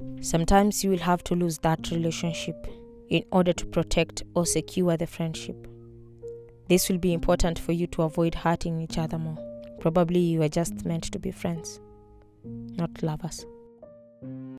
Sometimes you will have to lose that relationship in order to protect or secure the friendship. This will be important for you to avoid hurting each other more. Probably you are just meant to be friends, not lovers.